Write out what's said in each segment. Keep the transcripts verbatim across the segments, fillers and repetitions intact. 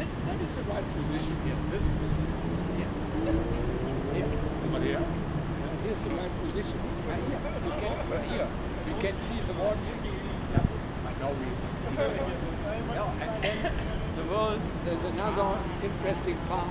that, that is the right position here. This one. Yeah. Here. Over here. Uh, here's the right position. Uh, here. You can, uh, here. You can see the watch. Yeah. Now we. No, and then the world. There's another interesting part.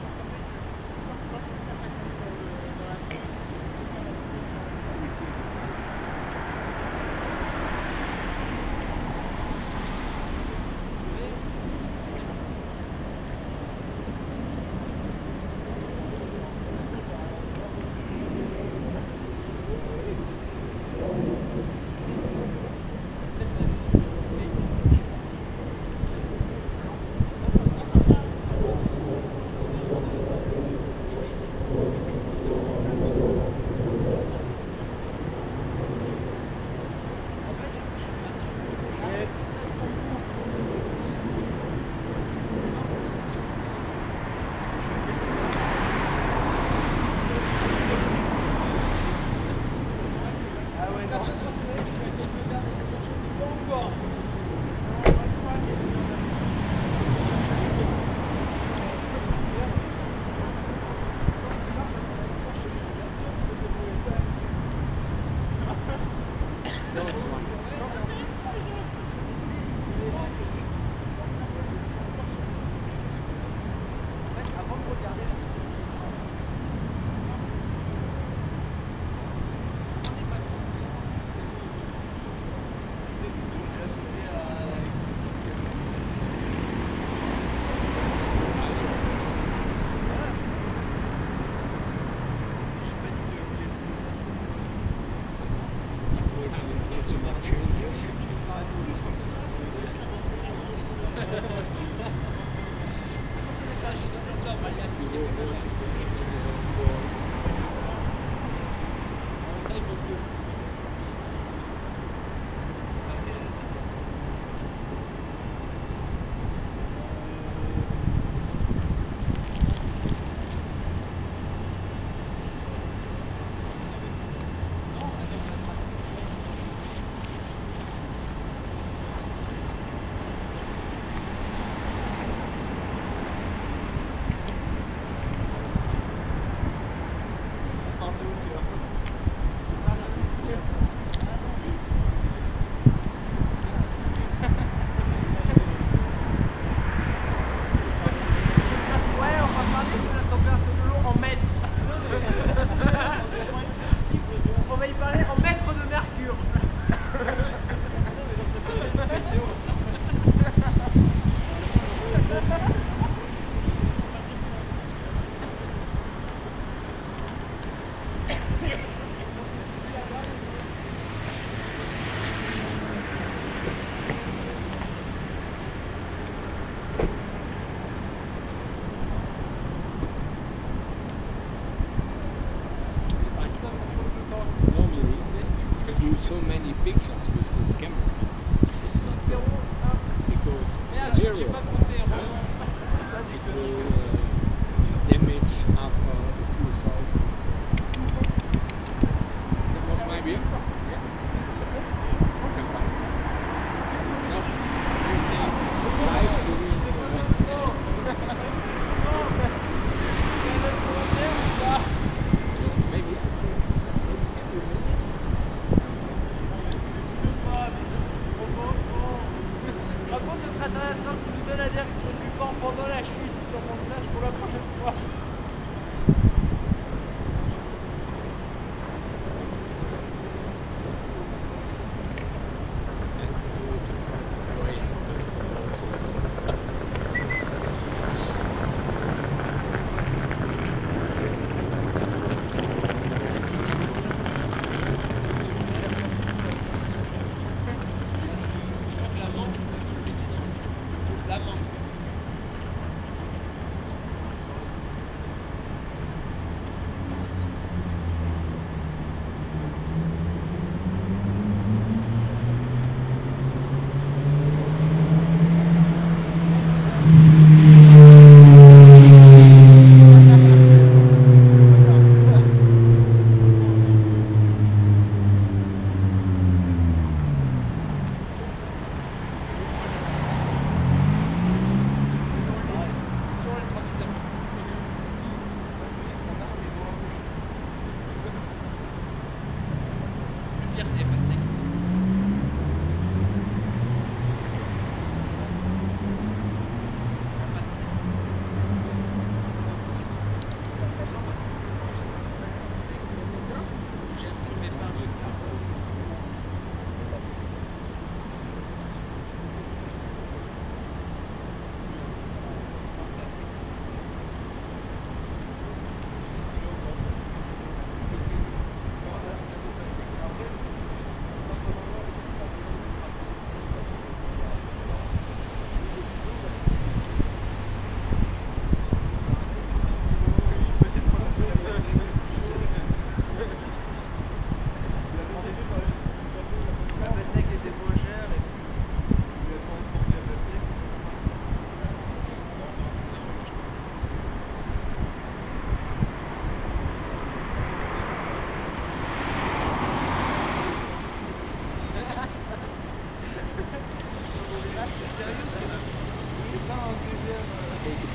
So many pictures with this camera. It's not good. Because zero. It will uh, damage after a few thousand. That was my view. Yeah. Now, you see live doing maybe I see every minute. Par contre, ce serait intéressant que tu nous donnes la direction du vent pendant la chute, si on monte ça pour la prochaine fois.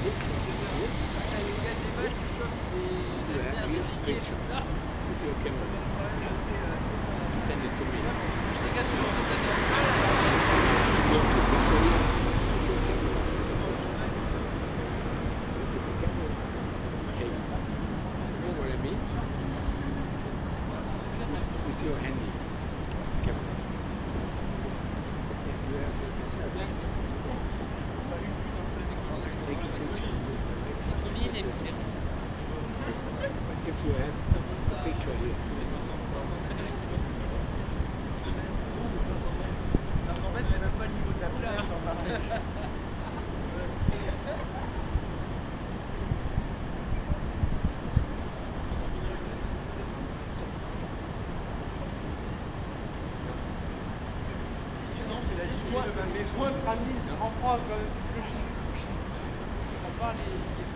Le gaz des vaches, tu chauffes des certifiés, c'est ça? It's your camera. Send it to me. Je sais qu'à tout le monde, t'as du mal. It's your camera. Okay. You know what I mean? With, with your handy camera. You have to take a picture. If you have a picture here. Ça m'embête, mais même pas le niveau de la plage dans ma les joints de Ramis en France, le chiffre. On parle des